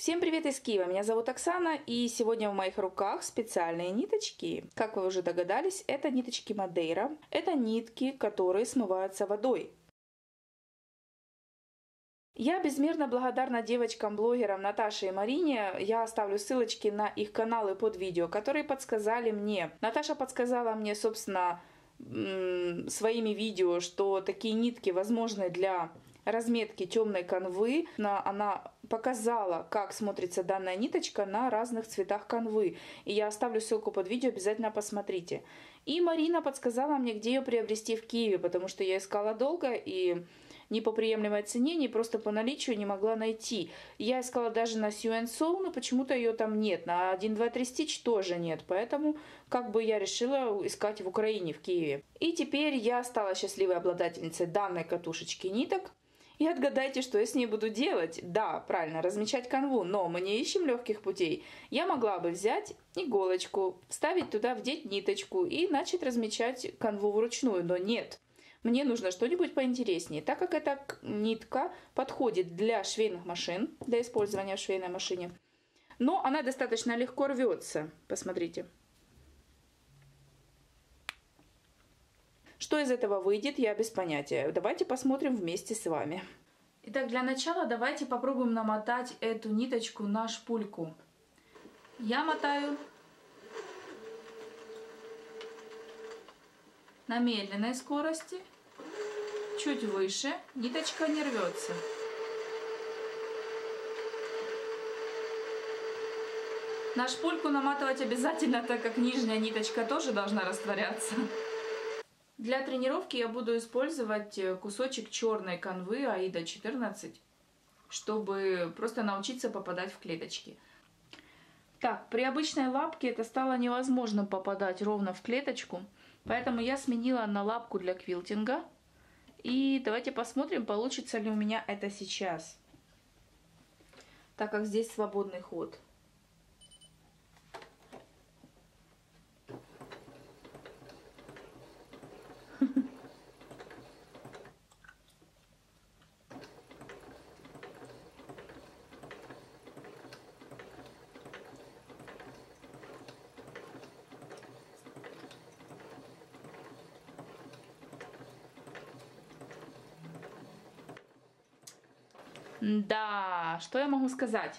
Всем привет из Киева, меня зовут Оксана, и сегодня в моих руках специальные ниточки. Как вы уже догадались, это ниточки Мадейра. Это нитки, которые смываются водой. Я безмерно благодарна девочкам-блогерам Наташе и Марине. Я оставлю ссылочки на их каналы под видео, которые подсказали мне. Наташа подсказала мне, собственно, своими видео, что такие нитки возможны для разметки темной канвы. Она показала, как смотрится данная ниточка на разных цветах канвы. И я оставлю ссылку под видео, обязательно посмотрите. И Марина подсказала мне, где ее приобрести в Киеве, потому что я искала долго и ни по приемлемой цене, ни просто по наличию не могла найти. Я искала даже на Sew & Sew, но почему-то ее там нет. На 1, 2, 3 Stitch тоже нет. Поэтому как бы я решила искать в Украине, в Киеве. И теперь я стала счастливой обладательницей данной катушечки ниток. И отгадайте, что я с ней буду делать. Да, правильно, размечать канву, но мы не ищем легких путей. Я могла бы взять иголочку, вставить туда, вдеть ниточку и начать размечать канву вручную, но нет. Мне нужно что-нибудь поинтереснее, так как эта нитка подходит для швейных машин, для использования в швейной машине. Но она достаточно легко рвется, посмотрите. Что из этого выйдет, я без понятия. Давайте посмотрим вместе с вами. Итак, для начала давайте попробуем намотать эту ниточку на шпульку. Я мотаю на медленной скорости, чуть выше, ниточка не рвется. На шпульку наматывать обязательно, так как нижняя ниточка тоже должна растворяться. Для тренировки я буду использовать кусочек черной канвы Аида 14, чтобы просто научиться попадать в клеточки. Так, при обычной лапке это стало невозможно попадать ровно в клеточку, поэтому я сменила на лапку для квилтинга. И давайте посмотрим, получится ли у меня это сейчас, так как здесь свободный ход. Да, что я могу сказать?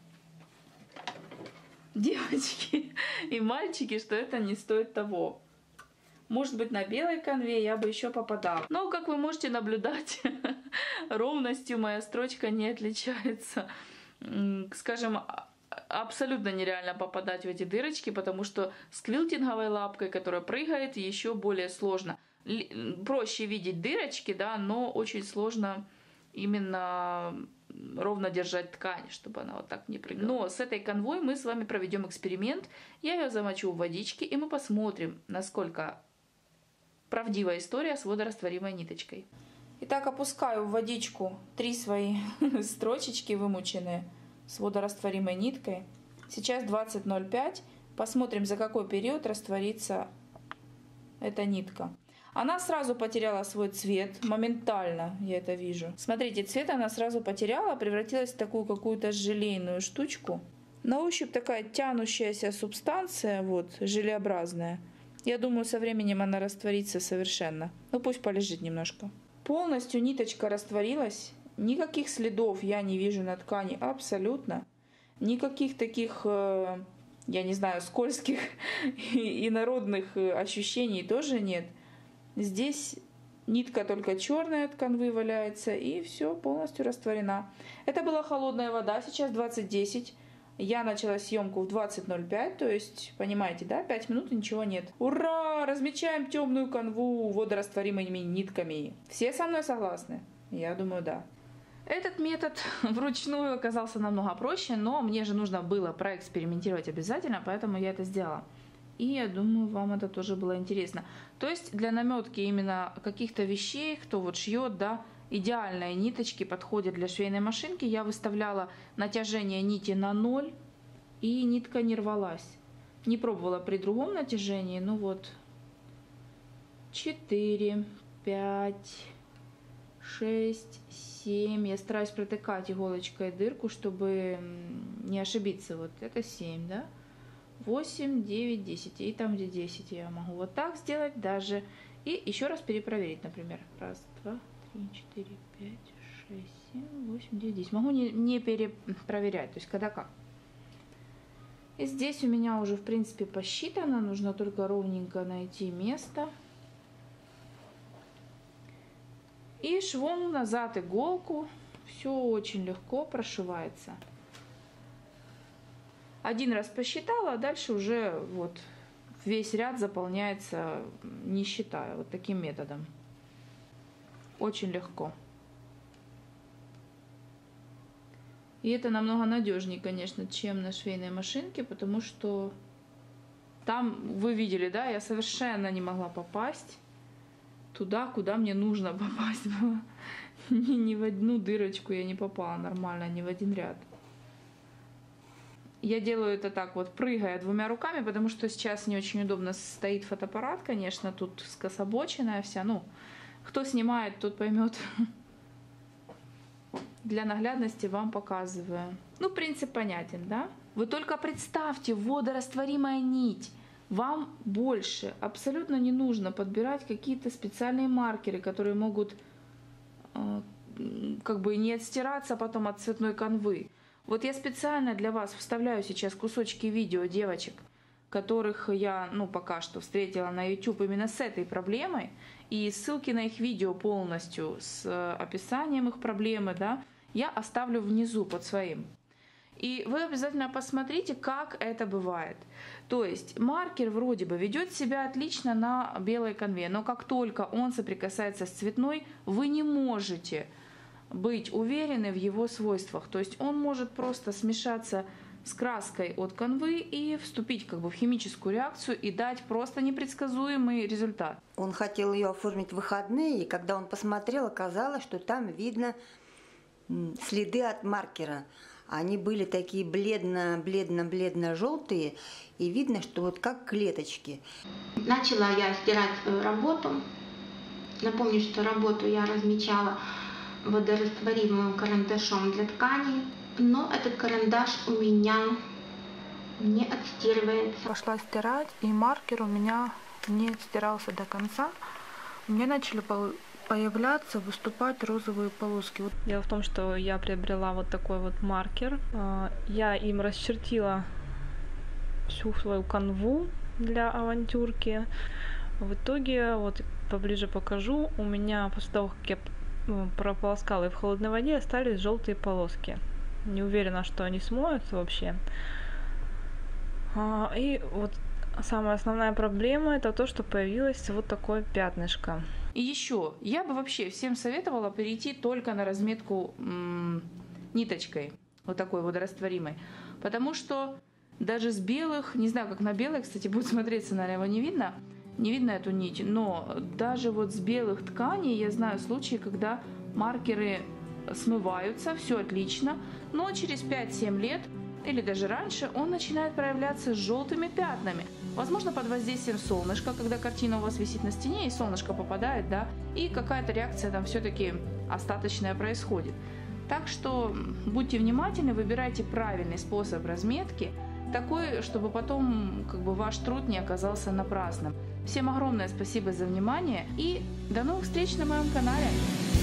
Девочки и мальчики, что это не стоит того. Может быть, на белой канве я бы еще попадала. Но, как вы можете наблюдать, ровностью моя строчка не отличается. Скажем, абсолютно нереально попадать в эти дырочки, потому что с квилтинговой лапкой, которая прыгает, еще более сложно. Проще видеть дырочки, да, но очень сложно именно ровно держать ткань, чтобы она вот так не прыгала. Но с этой канвой мы с вами проведем эксперимент. Я ее замочу в водичке, и мы посмотрим, насколько правдивая история с водорастворимой ниточкой. Итак, опускаю в водичку 3 свои строчечки вымученные с водорастворимой ниткой. Сейчас 20:05. Посмотрим, за какой период растворится эта нитка. Она сразу потеряла свой цвет, моментально я это вижу. Смотрите, цвет она сразу потеряла, превратилась в такую какую-то желейную штучку. На ощупь такая тянущаяся субстанция, вот, желеобразная. Я думаю, со временем она растворится совершенно. Ну, пусть полежит немножко. Полностью ниточка растворилась. Никаких следов я не вижу на ткани абсолютно. Никаких таких, я не знаю, скользких и народных ощущений тоже нет. Здесь нитка только черная от канвы валяется, и все полностью растворена. Это была холодная вода, сейчас 20:10. Я начала съемку в 20:05, то есть, понимаете, да, 5 минут и ничего нет. Ура! Размечаем темную канву водорастворимыми нитками. Все со мной согласны? Я думаю, да. Этот метод вручную оказался намного проще, но мне же нужно было проэкспериментировать обязательно, поэтому я это сделала. И я думаю, вам это тоже было интересно. То есть для наметки именно каких-то вещей, кто вот шьет, да, идеальные ниточки подходят для швейной машинки. Я выставляла натяжение нити на 0, и нитка не рвалась. Не пробовала при другом натяжении, ну вот 4, 5, 6, 7. Я стараюсь протыкать иголочкой дырку, чтобы не ошибиться. Вот это 7, да? 8, 9, 10. И там, где 10, я могу вот так сделать даже. И еще раз перепроверить, например. Раз, два, 3, 4, 5, 6, 7, 8, 9, 10. Могу не перепроверять, то есть когда как. И здесь у меня уже, в принципе, посчитано. Нужно только ровненько найти место. И швом назад иголку. Все очень легко прошивается. Один раз посчитала, а дальше уже вот весь ряд заполняется, не считая, вот таким методом. Очень легко. И это намного надежнее, конечно, чем на швейной машинке, потому что там, вы видели, да, я совершенно не могла попасть туда, куда мне нужно попасть было. Ни в одну дырочку я не попала нормально, ни в один ряд. Я делаю это так вот, прыгая двумя руками, потому что сейчас не очень удобно стоит фотоаппарат, конечно, тут скособоченная вся. Ну, кто снимает, тот поймет. Для наглядности вам показываю. Ну, принцип понятен, да? Вы только представьте, водорастворимая нить. Вам больше абсолютно не нужно подбирать какие-то специальные маркеры, которые могут как бы не отстираться потом от цветной канвы. Вот я специально для вас вставляю сейчас кусочки видео девочек, которых я, ну, пока что встретила на YouTube именно с этой проблемой. И ссылки на их видео полностью с описанием их проблемы, да, я оставлю внизу под своим. И вы обязательно посмотрите, как это бывает. То есть маркер вроде бы ведет себя отлично на белой канве, но как только он соприкасается с цветной, вы не можете быть уверены в его свойствах. То есть он может просто смешаться с краской от канвы и вступить как бы в химическую реакцию и дать просто непредсказуемый результат. Он хотел ее оформить в выходные, и когда он посмотрел, оказалось, что там видно следы от маркера. Они были такие бледно-желтые, и видно, что вот как клеточки. Начала я стирать свою работу. Напомню, что работу я размечала водорастворимым карандашом для ткани, но этот карандаш у меня не отстирывается. Пошла стирать, и маркер у меня не отстирался до конца. У меня начали появляться, выступать розовые полоски. Дело в том, что я приобрела вот такой вот маркер. Я им расчертила всю свою канву для авантюрки. В итоге, вот поближе покажу, у меня после того, как я прополоскала и в холодной воде, остались желтые полоски. Не уверена, что они смоются вообще. И вот самая основная проблема — это то, что появилось вот такое пятнышко. И еще, я бы вообще всем советовала перейти только на разметку ниточкой, вот такой водорастворимой. Потому что даже с белых, не знаю, как на белой, кстати, будет смотреться, наверное, его не видно эту нить, но даже вот с белых тканей я знаю случаи, когда маркеры смываются, все отлично, но через 5-7 лет или даже раньше он начинает проявляться с желтыми пятнами. Возможно, под воздействием солнышка, когда картина у вас висит на стене и солнышко попадает, да, и какая-то реакция там все-таки остаточная происходит. Так что будьте внимательны, выбирайте правильный способ разметки, такой, чтобы потом как бы ваш труд не оказался напрасным. Всем огромное спасибо за внимание и до новых встреч на моем канале!